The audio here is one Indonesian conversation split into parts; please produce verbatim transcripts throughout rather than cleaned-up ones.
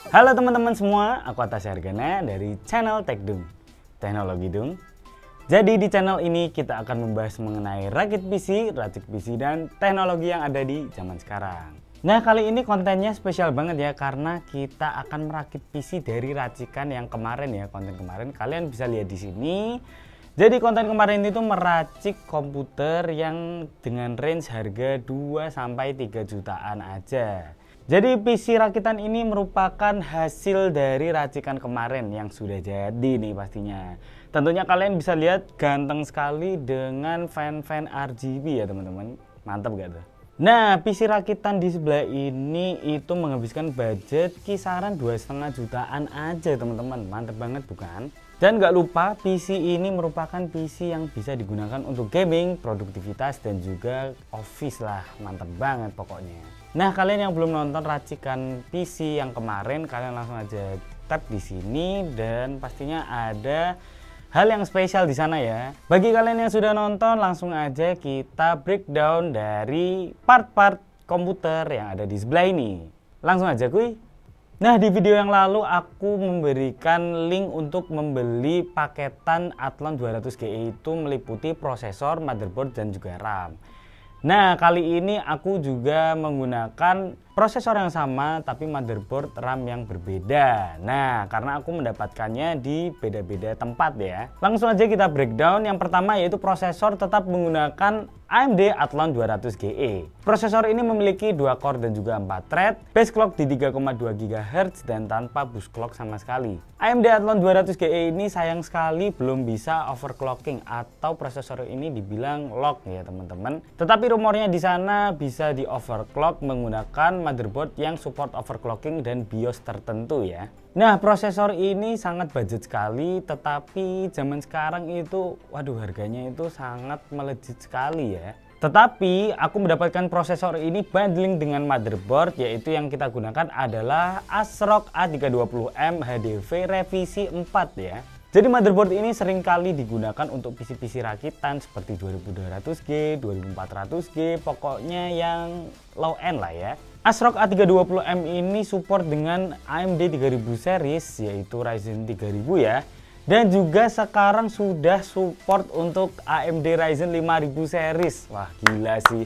Halo teman-teman semua, aku Atas Hargana dari channel TechDung, Teknologi Dung. Jadi di channel ini kita akan membahas mengenai rakit P C, racik P C, dan teknologi yang ada di zaman sekarang. Nah, kali ini kontennya spesial banget ya, karena kita akan merakit P C dari racikan yang kemarin ya, konten kemarin. Kalian bisa lihat di sini. Jadi konten kemarin itu meracik komputer yang dengan range harga dua sampai tiga jutaan aja. Jadi P C rakitan ini merupakan hasil dari racikan kemarin yang sudah jadi nih pastinya. Tentunya kalian bisa lihat ganteng sekali dengan fan-fan R G B ya teman-teman. Mantap gak tuh? Nah, P C rakitan di sebelah ini itu menghabiskan budget kisaran dua setengah jutaan aja teman-teman. Mantap banget bukan? Dan gak lupa P C ini merupakan P C yang bisa digunakan untuk gaming, produktivitas, dan juga office lah. Mantap banget pokoknya. Nah, kalian yang belum nonton racikan P C yang kemarin, kalian langsung aja tap di sini dan pastinya ada hal yang spesial di sana ya. Bagi kalian yang sudah nonton, langsung aja kita breakdown dari part-part komputer yang ada di sebelah ini. Langsung aja kuy. Nah, di video yang lalu aku memberikan link untuk membeli paketan Athlon dua ratus G E itu meliputi prosesor, motherboard, dan juga RAM. Nah, kali ini aku juga menggunakan prosesor yang sama tapi motherboard RAM yang berbeda. Nah, karena aku mendapatkannya di beda-beda tempat ya. Langsung aja kita breakdown. Yang pertama yaitu prosesor tetap menggunakan A M D Athlon dua ratus G E. Prosesor ini memiliki dua core dan juga empat thread, base clock di tiga koma dua gigahertz dan tanpa boost clock sama sekali. A M D Athlon dua ratus G E ini sayang sekali belum bisa overclocking atau prosesor ini dibilang lock ya teman-teman. Tetapi rumornya di sana bisa di overclock menggunakan motherboard yang support overclocking dan BIOS tertentu ya. Nah, prosesor ini sangat budget sekali, tetapi zaman sekarang itu waduh harganya itu sangat melejit sekali ya. Tetapi aku mendapatkan prosesor ini bundling dengan motherboard, yaitu yang kita gunakan adalah ASRock A tiga dua nol M H D V revisi empat ya. Jadi motherboard ini sering kali digunakan untuk P C-P C rakitan seperti dua ribu dua ratus G, dua ribu empat ratus G, pokoknya yang low end lah ya. ASRock A tiga dua nol M ini support dengan A M D tiga ribu series, yaitu Ryzen tiga ribu ya. Dan juga sekarang sudah support untuk A M D Ryzen lima ribu series. Wah gila sih,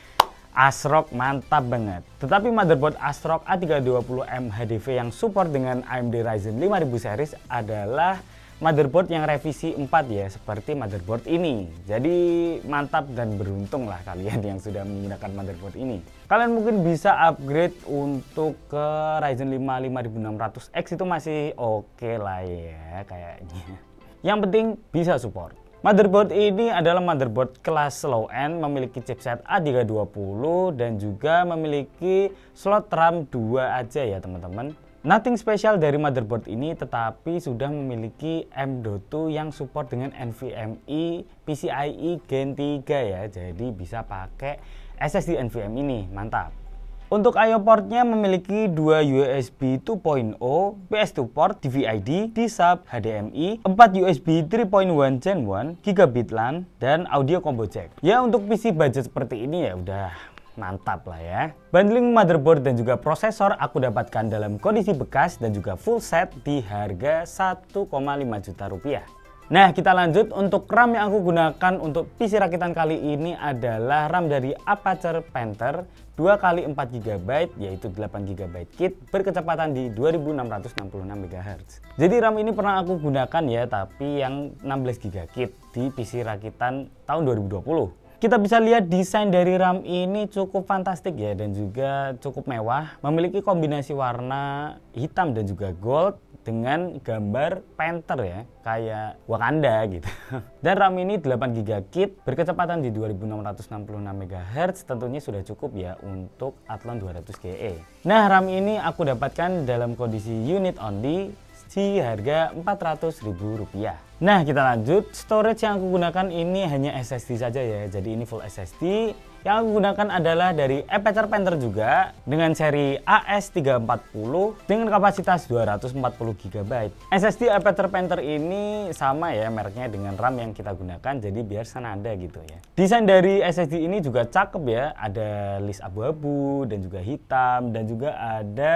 ASRock mantap banget. Tetapi motherboard ASRock A tiga dua nol M H D V yang support dengan A M D Ryzen lima ribu series adalah motherboard yang revisi empat ya, seperti motherboard ini. Jadi mantap dan beruntung lah kalian yang sudah menggunakan motherboard ini. Kalian mungkin bisa upgrade untuk ke Ryzen lima lima ribu enam ratus X, itu masih oke okay lah ya kayaknya. Yang penting bisa support. Motherboard ini adalah motherboard kelas low end, memiliki chipset A tiga dua nol dan juga memiliki slot RAM dua aja ya teman-teman. Nothing spesial dari motherboard ini, tetapi sudah memiliki M dot dua yang support dengan NVMe PCIe Gen tiga ya. Jadi bisa pakai S S D NVMe ini, mantap. Untuk I O portnya memiliki dua U S B dua titik nol, P S dua port, D V I D, D-Sub, H D M I, empat U S B tiga titik satu Gen satu, gigabit LAN, dan audio combo jack. Ya untuk P C budget seperti ini ya udah mantap lah ya. Bundling motherboard dan juga prosesor aku dapatkan dalam kondisi bekas dan juga full set di harga satu koma lima juta rupiah. Nah, kita lanjut. Untuk RAM yang aku gunakan untuk P C rakitan kali ini adalah RAM dari Apacer Panther dua kali empat gigabyte, yaitu delapan gigabyte kit berkecepatan di dua ribu enam ratus enam puluh enam megahertz. Jadi RAM ini pernah aku gunakan ya, tapi yang enam belas gigabyte kit di P C rakitan tahun dua ribu dua puluh. Kita bisa lihat desain dari RAM ini cukup fantastik ya, dan juga cukup mewah. Memiliki kombinasi warna hitam dan juga gold dengan gambar Panther ya, kayak Wakanda gitu. Dan RAM ini delapan gigabyte kit berkecepatan di dua ribu enam ratus enam puluh enam megahertz, tentunya sudah cukup ya untuk Athlon dua ratus G E. Nah, RAM ini aku dapatkan dalam kondisi unit only di harga empat ratus ribu rupiah. Nah, kita lanjut. Storage yang aku gunakan ini hanya S S D saja ya. Jadi ini full S S D. Yang aku gunakan adalah dari Apacer Panther juga dengan seri A S tiga empat nol dengan kapasitas dua ratus empat puluh gigabyte. S S D Apacer Panther ini sama ya mereknya dengan RAM yang kita gunakan, jadi biar senada gitu ya. Desain dari S S D ini juga cakep ya. Ada list abu-abu dan juga hitam, dan juga ada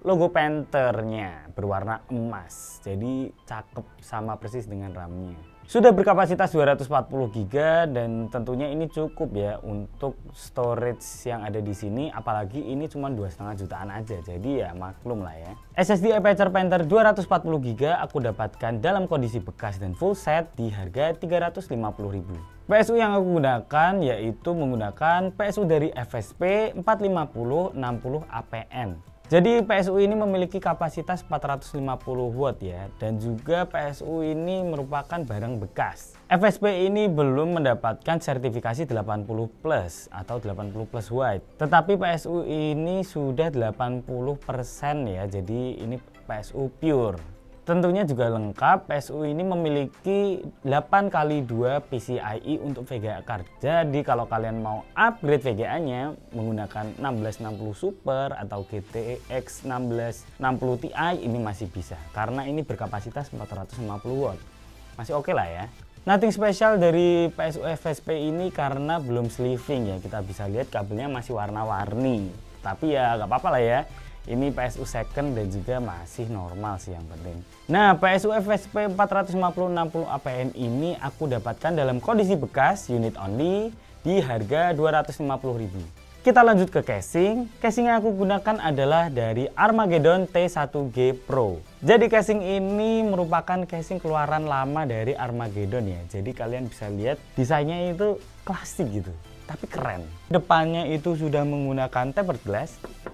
logo Panther-nya berwarna emas. Jadi cakep sama persis dengan RAM-nya. Sudah berkapasitas dua ratus empat puluh giga dan tentunya ini cukup ya untuk storage yang ada di sini, apalagi ini cuma dua koma lima jutaan aja. Jadi ya maklum lah ya. S S D Aperture Panther dua ratus empat puluh giga aku dapatkan dalam kondisi bekas dan full set di harga tiga ratus lima puluh ribu. P S U yang aku gunakan yaitu menggunakan P S U dari F S P empat lima nol enam nol A P N. Jadi P S U ini memiliki kapasitas empat ratus lima puluh watt ya, dan juga P S U ini merupakan barang bekas. F S P ini belum mendapatkan sertifikasi delapan puluh plus atau delapan puluh plus white, tetapi P S U ini sudah delapan puluh persen ya, jadi ini P S U pure. Tentunya juga lengkap, P S U ini memiliki delapan kali dua P C I E untuk V G A card. Jadi kalau kalian mau upgrade V G A-nya menggunakan enam belas enam puluh Super atau G T X enam belas enam puluh Ti ini masih bisa. Karena ini berkapasitas empat ratus lima puluh watt. Masih oke okay lah ya. Nothing special dari P S U F S P ini karena belum sleeving ya. Kita bisa lihat kabelnya masih warna-warni. Tapi ya nggak apa-apa lah ya. Ini P S U second dan juga masih normal sih yang penting. Nah, P S U F S P empat ratus lima puluh enam puluh A P N ini aku dapatkan dalam kondisi bekas unit only di harga dua ratus lima puluh ribu. Kita lanjut ke casing. Casing yang aku gunakan adalah dari Armageddon T satu G Pro. Jadi casing ini merupakan casing keluaran lama dari Armageddon ya. Jadi kalian bisa lihat desainnya itu klasik gitu, tapi keren. Depannya itu sudah menggunakan tempered glass.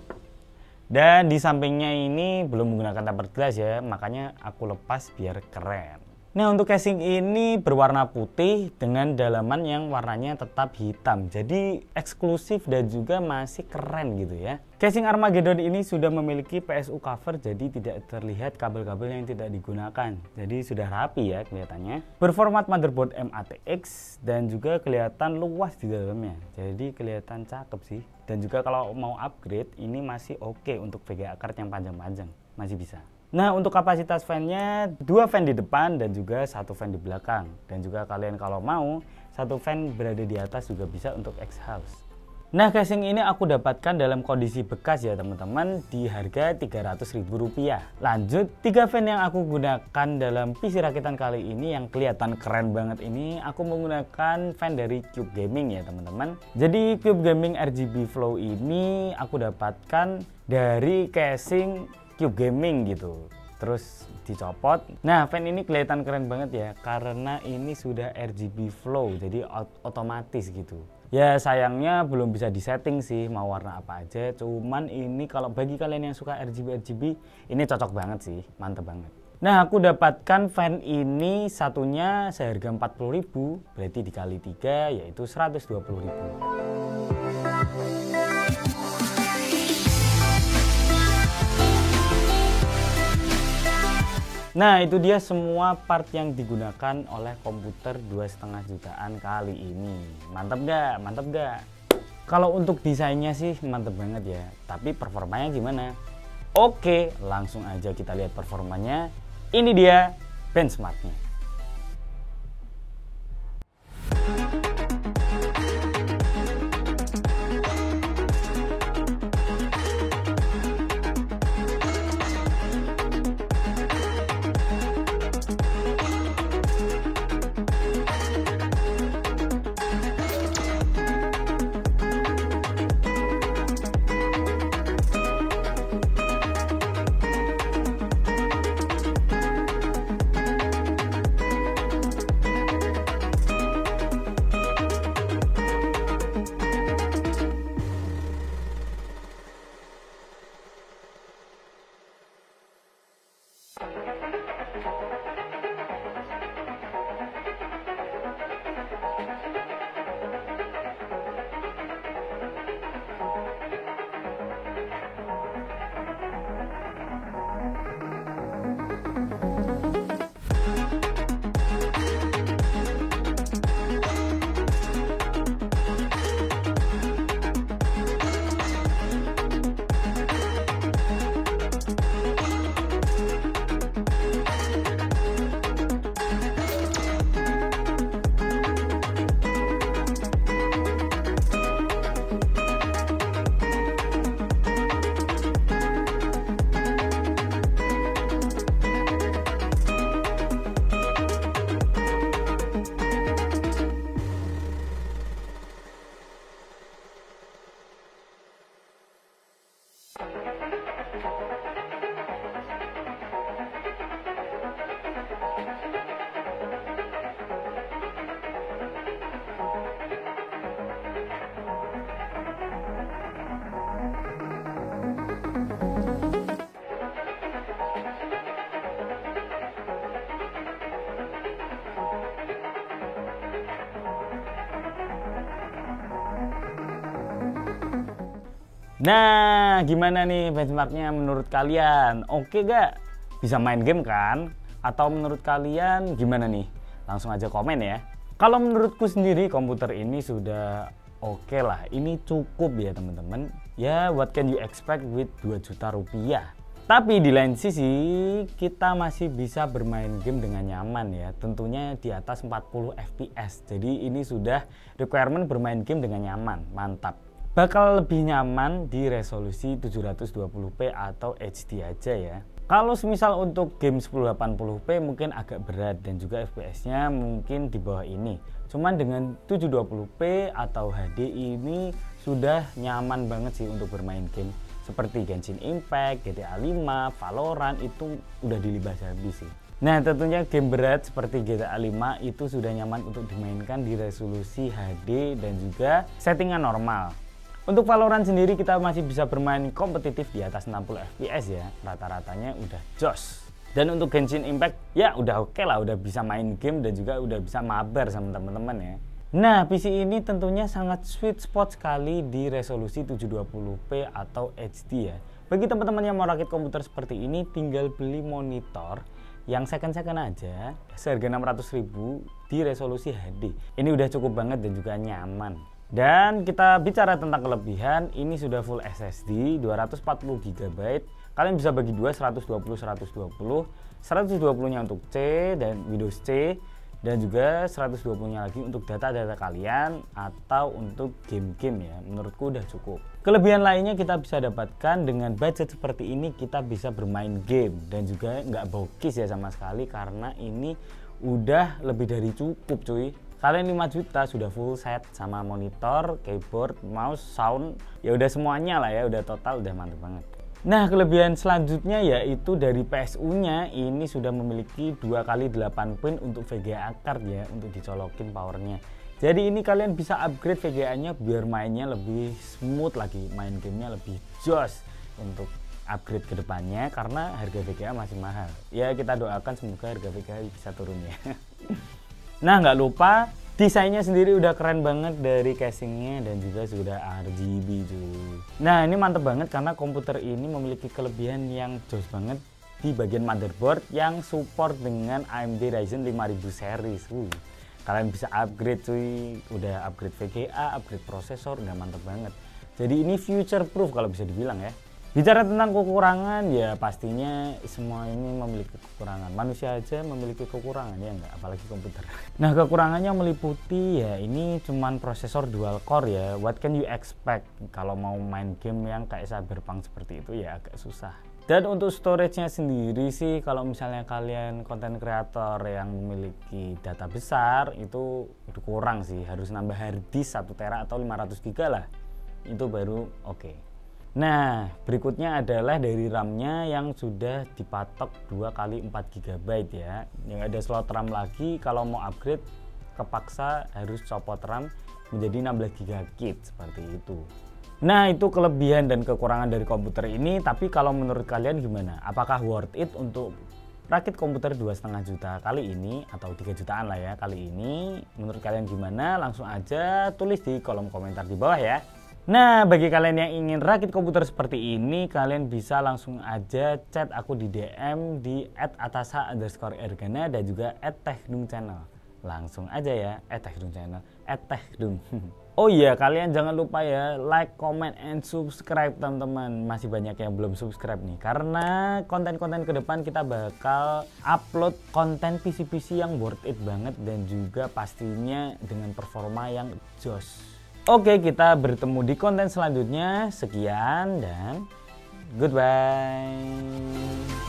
Dan di sampingnya ini belum menggunakan tempered glass ya, makanya aku lepas biar keren. Nah, untuk casing ini berwarna putih dengan dalaman yang warnanya tetap hitam. Jadi eksklusif dan juga masih keren gitu ya. Casing Armageddon ini sudah memiliki P S U cover, jadi tidak terlihat kabel-kabel yang tidak digunakan. Jadi sudah rapi ya kelihatannya. Berformat motherboard M A T X dan juga kelihatan luas di dalamnya. Jadi kelihatan cakep sih. Dan juga kalau mau upgrade ini masih oke okay untuk V G A card yang panjang-panjang. Masih bisa. Nah, untuk kapasitas fan-nya dua fan di depan dan juga satu fan di belakang. Dan juga kalian kalau mau satu fan berada di atas juga bisa untuk exhaust. Nah, casing ini aku dapatkan dalam kondisi bekas ya teman-teman di harga tiga ratus ribu rupiah. Lanjut, tiga fan yang aku gunakan dalam P C rakitan kali ini yang kelihatan keren banget ini aku menggunakan fan dari Cube Gaming ya teman-teman. Jadi Cube Gaming R G B Flow ini aku dapatkan dari casing Cube Gaming gitu. Terus dicopot. Nah, fan ini kelihatan keren banget ya karena ini sudah R G B Flow, jadi otomatis gitu. Ya sayangnya belum bisa disetting sih mau warna apa aja. Cuman ini kalau bagi kalian yang suka R G B R G B ini cocok banget sih, mantep banget. Nah, aku dapatkan fan ini satunya seharga empat puluh ribu, berarti dikali tiga yaitu seratus dua puluh ribu. Nah, itu dia semua part yang digunakan oleh komputer dua koma lima jutaan kali ini. Mantap gak? Mantap gak? Kalau untuk desainnya sih mantep banget ya. Tapi performanya gimana? Oke, langsung aja kita lihat performanya. Ini dia benchmarknya. Nah, gimana nih benchmarknya menurut kalian? Oke gak? Bisa main game kan? Atau menurut kalian gimana nih? Langsung aja komen ya. Kalau menurutku sendiri komputer ini sudah oke lah. Ini cukup ya teman-teman. Ya, what can you expect with dua juta rupiah? Tapi di lain sisi kita masih bisa bermain game dengan nyaman ya. Tentunya di atas empat puluh F P S. Jadi ini sudah requirement bermain game dengan nyaman. Mantap. Bakal lebih nyaman di resolusi tujuh ratus dua puluh p atau H D aja ya. Kalau semisal untuk game sepuluh delapan puluh p mungkin agak berat dan juga F P S-nya mungkin di bawah ini. Cuman dengan tujuh ratus dua puluh p atau H D ini sudah nyaman banget sih untuk bermain game seperti Genshin Impact, G T A lima, Valorant itu udah dilibas habis sih. Nah, tentunya game berat seperti G T A lima itu sudah nyaman untuk dimainkan di resolusi H D dan juga settingan normal. Untuk Valorant sendiri kita masih bisa bermain kompetitif di atas enam puluh F P S ya, rata-ratanya udah jos. Dan untuk Genshin Impact ya udah oke lah, udah bisa main game dan juga udah bisa mabar sama teman-teman ya. Nah, P C ini tentunya sangat sweet spot sekali di resolusi tujuh ratus dua puluh p atau H D ya. Bagi teman-teman yang mau rakit komputer seperti ini tinggal beli monitor yang second-second aja seharga enam ratus ribu di resolusi H D. Ini udah cukup banget dan juga nyaman. Dan kita bicara tentang kelebihan, ini sudah full S S D dua ratus empat puluh giga byte. Kalian bisa bagi dua, seratus dua puluh seratus dua puluh. seratus dua puluh nya untuk C dan Windows C dan juga seratus dua puluh nya lagi untuk data-data kalian atau untuk game-game ya. Menurutku udah cukup. Kelebihan lainnya kita bisa dapatkan dengan budget seperti ini, kita bisa bermain game dan juga nggak bokis ya sama sekali karena ini udah lebih dari cukup cuy. Kalian lima juta sudah full set sama monitor, keyboard, mouse, sound, ya udah semuanya lah ya, udah total, udah mantep banget. Nah, kelebihan selanjutnya yaitu dari P S U-nya ini sudah memiliki dua kali delapan pin untuk V G A card ya, untuk dicolokin powernya. Jadi ini kalian bisa upgrade V G A-nya biar mainnya lebih smooth lagi, main gamenya lebih jos untuk upgrade ke depannya karena harga V G A masih mahal. Ya kita doakan semoga harga V G A bisa turun ya. Nah, nggak lupa desainnya sendiri udah keren banget dari casingnya dan juga sudah R G B cuy. Nah, ini mantep banget karena komputer ini memiliki kelebihan yang jos banget di bagian motherboard yang support dengan A M D Ryzen lima ribu series. Uh, kalian bisa upgrade cuy, udah upgrade V G A, upgrade prosesor, udah mantep banget. Jadi ini future proof kalau bisa dibilang ya. Bicara tentang kekurangan ya pastinya semua ini memiliki kekurangan. Manusia aja memiliki kekurangan ya enggak, apalagi komputer. Nah, kekurangannya meliputi ya ini cuman prosesor dual core ya. What can you expect kalau mau main game yang kayak Cyberpunk seperti itu ya agak susah. Dan untuk storage-nya sendiri sih kalau misalnya kalian konten kreator yang memiliki data besar itu udah kurang sih, harus nambah hard disk satu tera atau lima ratus giga lah. Itu baru oke. Okay. Nah, berikutnya adalah dari RAM-nya yang sudah dipatok dua kali empat giga byte ya. Yang ada slot RAM lagi, kalau mau upgrade kepaksa harus copot RAM menjadi enam belas giga kit seperti itu. Nah, itu kelebihan dan kekurangan dari komputer ini, tapi kalau menurut kalian gimana? Apakah worth it untuk rakit komputer dua koma lima juta kali ini atau tiga jutaan lah ya kali ini? Menurut kalian gimana? Langsung aja tulis di kolom komentar di bawah ya. Nah, bagi kalian yang ingin rakit komputer seperti ini, kalian bisa langsung aja chat aku di D M di et atasa underscore ergana dan juga et techdung channel. Langsung aja ya, et techdung channel, et techdung. Oh iya, kalian jangan lupa ya like, comment, and subscribe teman-teman. Masih banyak yang belum subscribe nih, karena konten-konten ke depan kita bakal upload konten P C P C yang worth it banget dan juga pastinya dengan performa yang jos. Oke, kita bertemu di konten selanjutnya. Sekian dan goodbye.